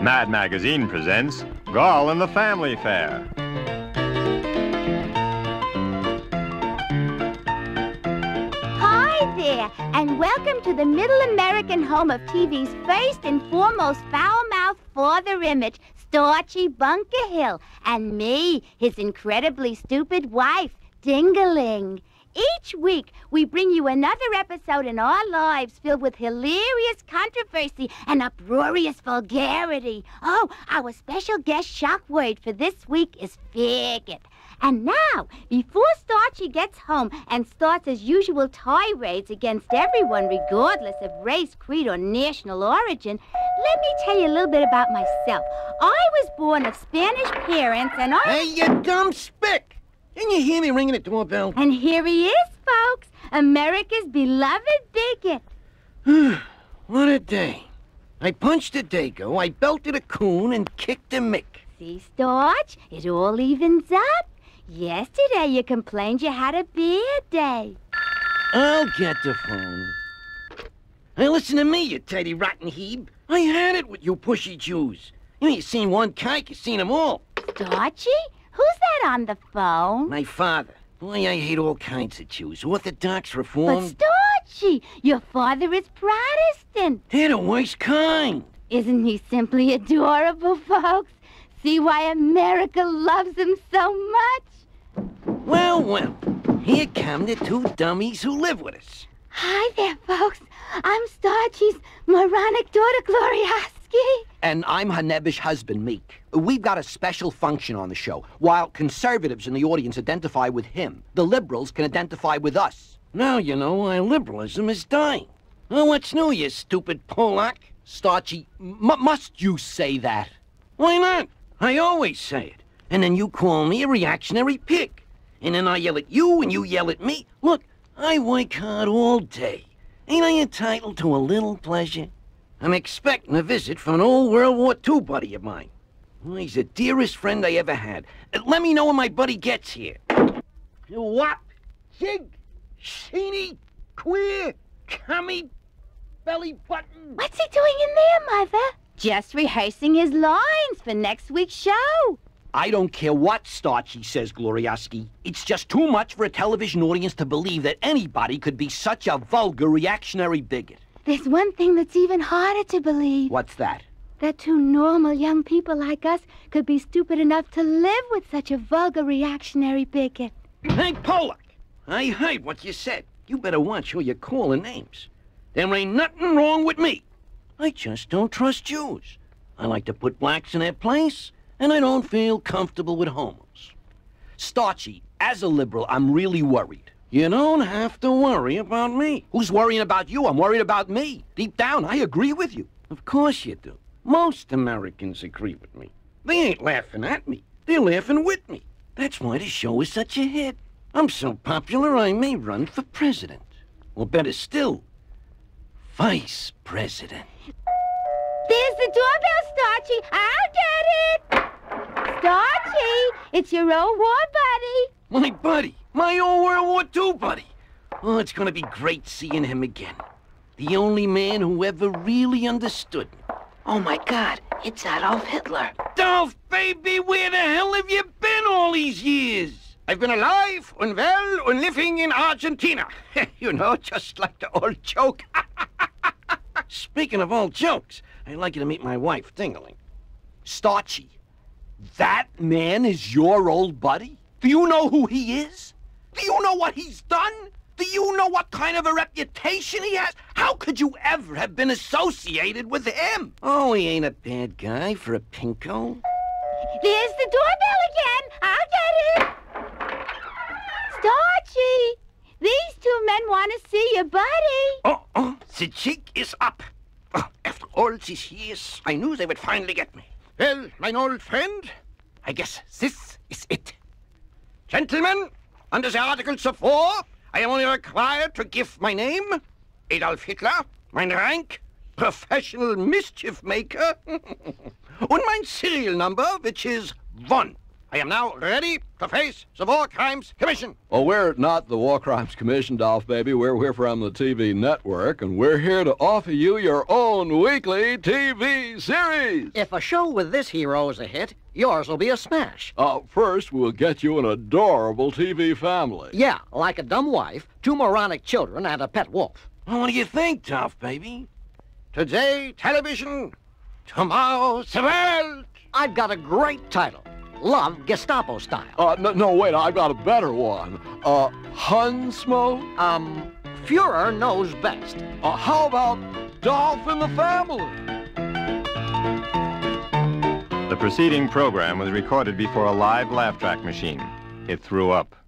Mad Magazine presents Gall and the Family Fair. Hi there, and welcome to the Middle American home of TV's first and foremost foul-mouthed father image, Starchy Bunker Hill, and me, his incredibly stupid wife, Dingaling. Each week, we bring you another episode in our lives filled with hilarious controversy and uproarious vulgarity. Oh, our special guest shock word for this week is faggot. And now, before Starchy gets home and starts his usual tirades against everyone regardless of race, creed, or national origin, let me tell you a little bit about myself. I was born of Spanish parents and I... Hey, you dumb spick! Didn't you hear me ringing the doorbell? And here he is, folks, America's beloved bigot. What a day. I punched a dago, I belted a coon, and kicked a mick. See, Starch? It all evens up. Yesterday you complained you had a bad day. I'll get the phone. Hey, listen to me, you tidy rotten heeb. I had it with you pushy Jews. You seen one kike, you seen them all. Starchy? Who's that on the phone? My father. Boy, I hate all kinds of Jews. Orthodox, But Reformed. Starchy, your father is Protestant. They're the worst kind. Isn't he simply adorable, folks? See why America loves him so much? Well, here come the two dummies who live with us. Hi there, folks. I'm Starchy's moronic daughter, Glorioski. And I'm her nebbish husband, Meek. We've got a special function on the show. While conservatives in the audience identify with him, the liberals can identify with us. Now you know why liberalism is dying. Oh, what's new, you stupid Polak? Starchy, must you say that? Why not? I always say it. And then you call me a reactionary pig. And then I yell at you and you yell at me. Look, I work hard all day. Ain't I entitled to a little pleasure? I'm expecting a visit from an old World War II buddy of mine. Well, he's the dearest friend I ever had. Let me know when my buddy gets here. What? Jig? Sheeny? Queer? Commie? Belly button? What's he doing in there, Mother? Just rehearsing his lines for next week's show. I don't care what Starchy says, Glorioski. It's just too much for a television audience to believe that anybody could be such a vulgar reactionary bigot. There's one thing that's even harder to believe. What's that? That two normal young people like us could be stupid enough to live with such a vulgar reactionary bigot. Hey, Polak, I heard what you said. You better watch who you're calling names. There ain't nothing wrong with me. I just don't trust Jews. I like to put blacks in their place, and I don't feel comfortable with homos. Starchy, as a liberal, I'm really worried. You don't have to worry about me. Who's worrying about you? I'm worried about me. Deep down, I agree with you. Of course you do. Most Americans agree with me. They ain't laughing at me. They're laughing with me. That's why the show is such a hit. I'm so popular I may run for president. Or better still, vice president. There's the doorbell, Starchy. I'll get it. Starchy, it's your old war buddy. My buddy. My old World War II buddy. Oh, it's gonna be great seeing him again. The only man who ever really understood me. Oh, my God, it's Adolf Hitler. Dolph, baby, where the hell have you been all these years? I've been alive and well and living in Argentina. You know, just like the old joke. Speaking of old jokes, I'd like you to meet my wife, Dingaling. Starchy, that man is your old buddy? Do you know who he is? Do you know what he's done? Do you know what kind of a reputation he has? How could you ever have been associated with him? Oh, he ain't a bad guy for a pinko. There's the doorbell again. I'll get it. Starchy, these two men want to see your buddy. Oh, the jig is up. Oh, after all these years, I knew they would finally get me. Well, my old friend, I guess this is it. Gentlemen, under the Articles of War, I am only required to give my name, Adolf Hitler, mein rank, professional mischief maker, and my serial number, which is 1. I am now ready to face the War Crimes Commission. Well, we're not the War Crimes Commission, Dolph Baby. We're from the TV network, and we're here to offer you your own weekly TV series. If a show with this hero is a hit, yours will be a smash. First, we'll get you an adorable TV family. Yeah, like a dumb wife, 2 moronic children, and a pet wolf. Well, what do you think, Dolph Baby? Today, television. Tomorrow, the world. I've got a great title. Love Gestapo style. No, wait, I've got a better one. Hunsmoke? Fuhrer knows best. How about Dolph and the Family? The preceding program was recorded before a live laugh track machine. It threw up.